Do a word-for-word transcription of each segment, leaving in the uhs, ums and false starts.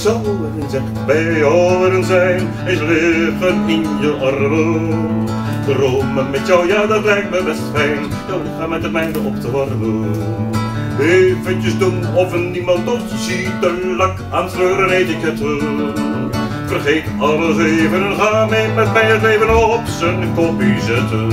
zou en zegt bij oren zijn, eens liggen in je armen. Dromen met jou, ja dat lijkt me best fijn, jouw lichaam met het mijne op te warmen. Eventjes doen of niemand ons ziet, de lak aansleuren etiketten. Vergeet alles even en ga mee met mij het leven op zijn kopie zetten.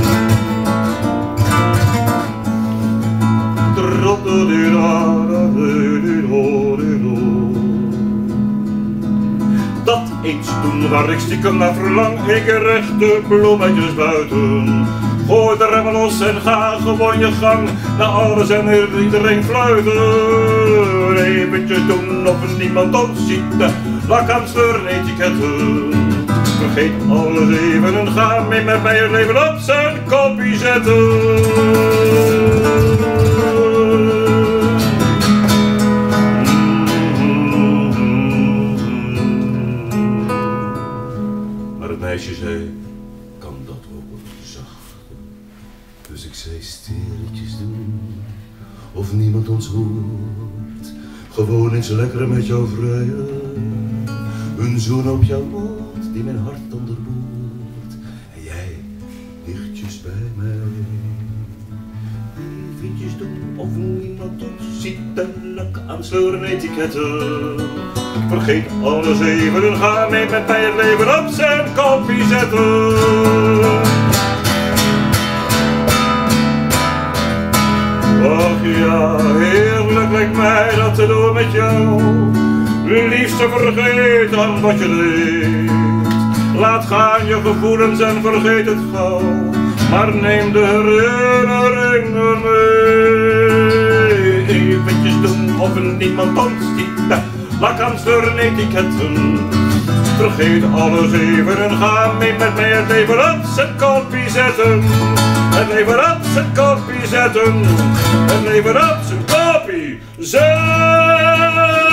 Dat eens doen waar ik stiekem naar verlang, ik recht de bloemetjes buiten. Gooi de remmen los en ga gewoon je gang, naar alles en iedereen fluiten. Eventjes doen of niemand ons ziet, lak aan sleuren etiketten. Vergeet alles even en ga mee met mij het leven op zijn kopie zetten. Maar het meisje zei, kan dat ook zacht? Dus ik zei, stilletjes doen, of niemand ons hoort. Gewoon eens lekker met jou vrijen. Een zoen op jouw mond die mijn hart onderboort. En jij dichtjes bij mij. Eventjes doen of niemand ons ziet, en lak aansleuren etiketten. Vergeet alles even en ga mee met mij het leven op zijn kopie zetten. Och ja, heerlijk lijkt mij dat te doen met jou. Liefste, vergeet dan wat je deed. Laat gaan je gevoelens en vergeet het gauw. Maar neem de herinneringen mee. Eventjes doen of niemand ons ziet, lak aan sleuren etiketten. Vergeet alles even en ga mee met mij het leven op zijn kopie zetten. Het leven op zijn kopie zetten. Het leven op zijn kopie zetten.